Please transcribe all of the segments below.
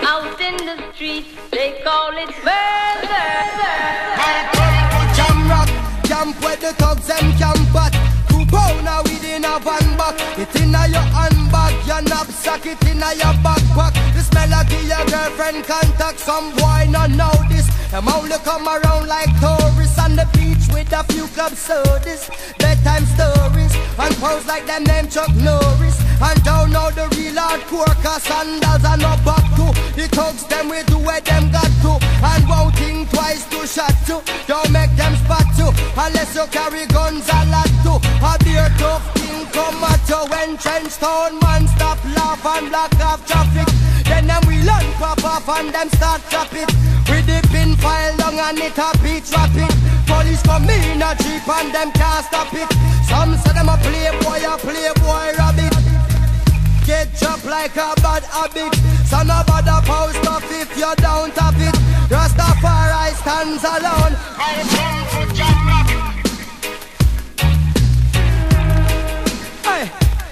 Out in the streets, they call it murder. Jam rock, camp where the thugs them camp at. 2 pounder within a van back. It inna your handbag, your knapsack, it inna your backpack. This melody your girlfriend contact. Some boy not know this. Them only come around like tourists on the beach with a few club sodas, bedtime stories, and pose like them name Chuck Norris. And don't know the real hardcore, cause sandals are no back to. The thugs them we do where them got to, and won't think twice to shot to. Don't make them spot you, unless you carry guns a lot to. A beer tough thing come at you when trench town man stop laugh and block off traffic. Then them we learn pop off and them start trap it. With the pin file long and it a beat rapid. Police come in a jeep and them can't stop it. Some say them a playboy rabbit. Get dropped like a bad habit. So no bother post off if you don't tap it. Rastafari stands alone. Hey.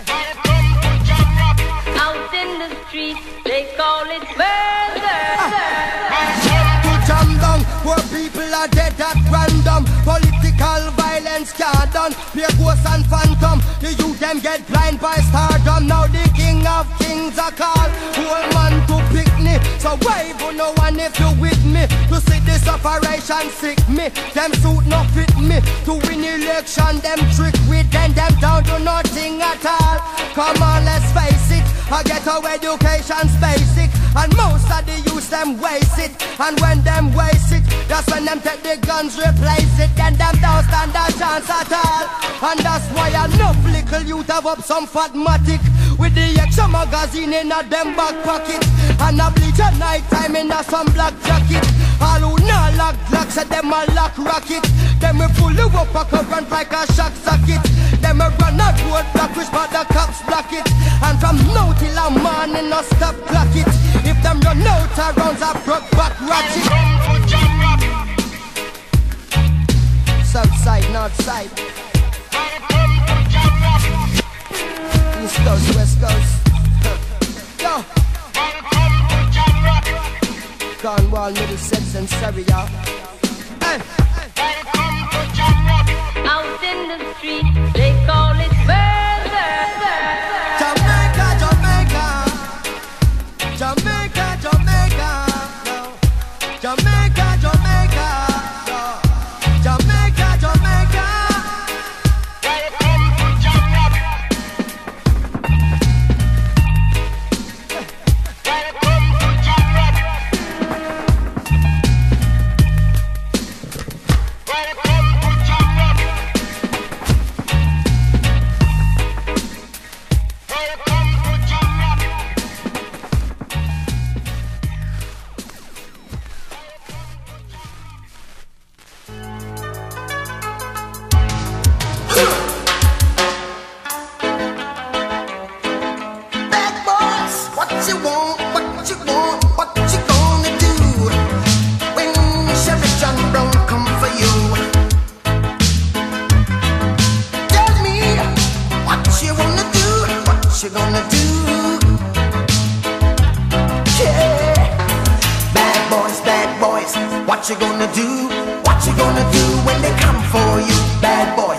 Out in the streets, they call it murder. To jam down, where people are dead at random. Political violence can't done. Pure ghosts and phantom. The youth them get blind by stardom. Now the king of kings are called. Whole man to pick me. So wave on no one if you with me. To see this operation sick me. Them suit not fit me. To win election them trick with them down to nothing at all. Come on, let's face it. I get our education's basic, and most of the youth them waste it. And when them waste it, that's when them take the guns, replace it. Then them don't stand a chance at all. And that's why enough little youth have up some fatmatic with the extra magazine in a them back pocket, and a bleach at night time in a some black jacket. All who not lock blocks at them a lock rocket. Them we pull you up a current like a shock socket. Them we run a road block which but the cops block it. And from now till a morning no stop clock it. If them run out of rounds I broke back ratchet. South side, north side, East coast, west coast. Yo, Cornwall, Middlesex and Surrey, y'all. Hey. Out in the streets, they call it murder. Jamaica, Jamaica, Jamaica, Jamaica, no. Jamaica, Jamaica, no. Jamaica, Jamaica. What you gonna do? What you gonna do when they come for you? Bad boys,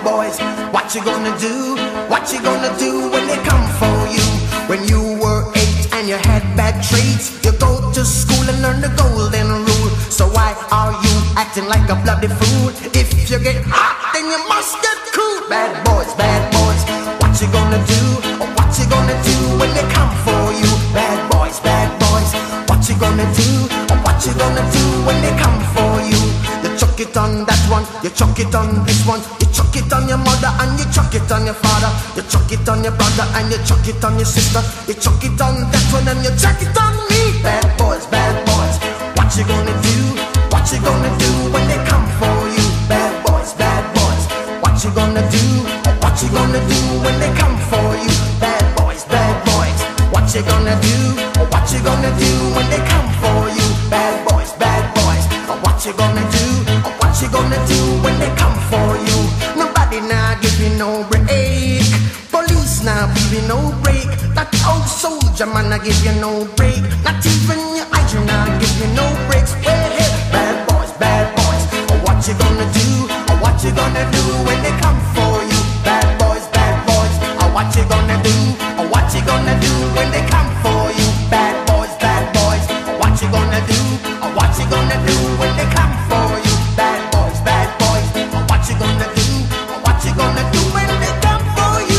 what you gonna do? What you gonna do when they come for you? When you were 8 and you had bad traits, you go to school and learn the golden rule. So why are you acting like a bloody fool? If you get hot, then you must get cool. Bad boys, what you gonna do? Or what you gonna do when they come for you? Bad boys, what you gonna do? Or what you gonna do when they come for you? You chuck it on that one, you chuck it on this one, you chuck it on your mother and you chuck it on your father, you chuck it on your brother and you chuck it on your sister, you chuck it on that one and you chuck it on me. Bad boys, what you gonna do? What you gonna do when they come for you? Bad boys, what you gonna do? Or what you gonna do when they come for you? Bad boys, what you gonna do? Or what you gonna do when they come for you? Bad boys, or what you gonna do? Or what you gonna do when they come for you? Nobody now give you no break. Police now give you no break. That old soldier soldier man, I give you no break. Not even your eyes, you not give you no breaks. Hey, hey, bad boys, what you gonna do? What you gonna do when they come for you? Bad boys, what you gonna do? What you gonna do when they come for you? Bad boys, what you gonna do? What you gonna do when they come for you? Bad boys, what you gonna do? What you gonna do when they come for you?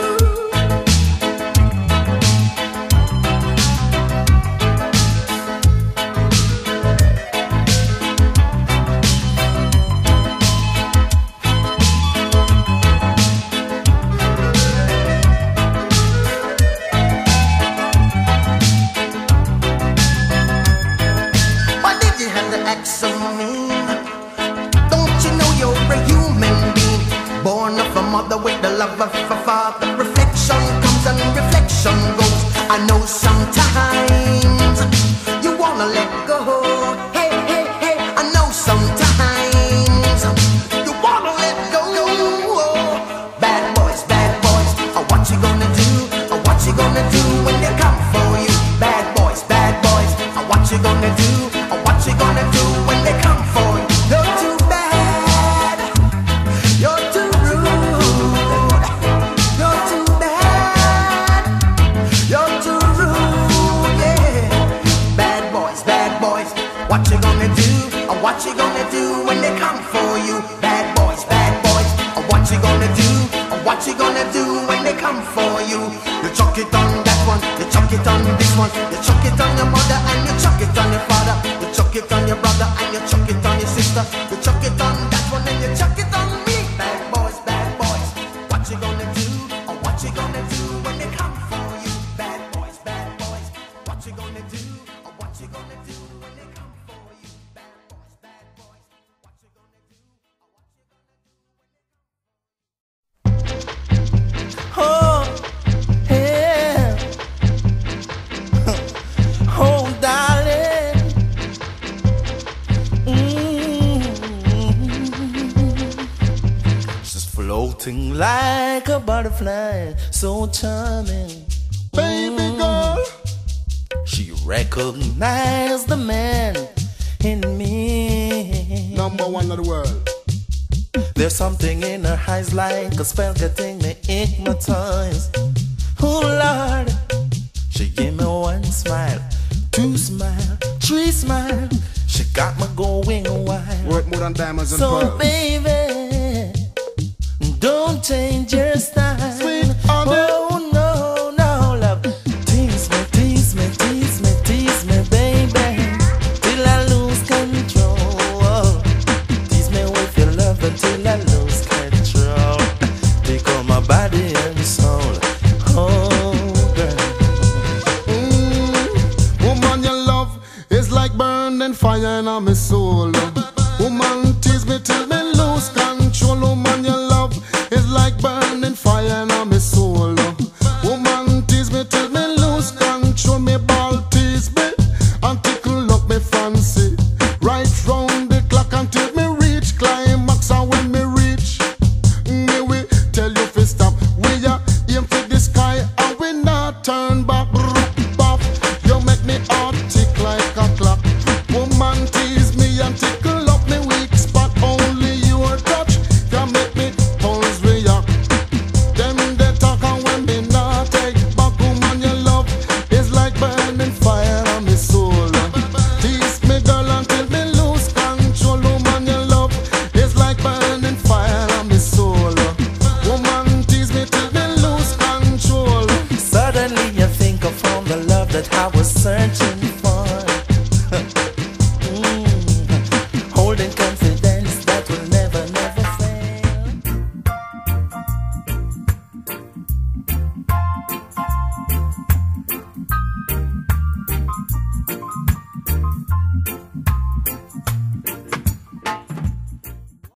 Mother with the love of a father. Reflection comes and reflection goes. I know sometimes you wanna let go. Hey, hey, hey, I know sometimes you wanna let go. Bad boys, what you gonna do? What you gonna do when they come for you? Bad boys, what you gonna do? What you gonna do when they come for you? You're too bad, you're too what you gonna do? What you gonna do when they come for you? Bad boys, what you gonna do? What you gonna do when they come for you? You chuck it on that one, you chuck it on this one, you chuck it on your mother and you chuck it on your father, you chuck it on your brother and you chuck it on your sister, you chuck it on that one and you chuck it on me. Bad boys, what you gonna do? What you gonna do when they come for you? Bad boys, what you gonna do? What you gonna do when they come for you? Bad boys, what you gonna do? Oh, yeah. Oh, darling. She's floating like a butterfly, so charming. Baby girl. She recognized the man in me. Number one of the world. There's something in her eyes like a spell getting me hypnotized. Oh Lord, she gave me one smile, two smile, three smile. She got me going wild. Worth more than diamonds and so pearls. baby, don't change your style. Sweet honey. Oh no, no love. Tease me, tease me, tease me, tease me, baby, till I lose control. Tease me with your love until I lose control. Take on my body and soul. Oh girl. Woman, your love is like burning fire in my soul.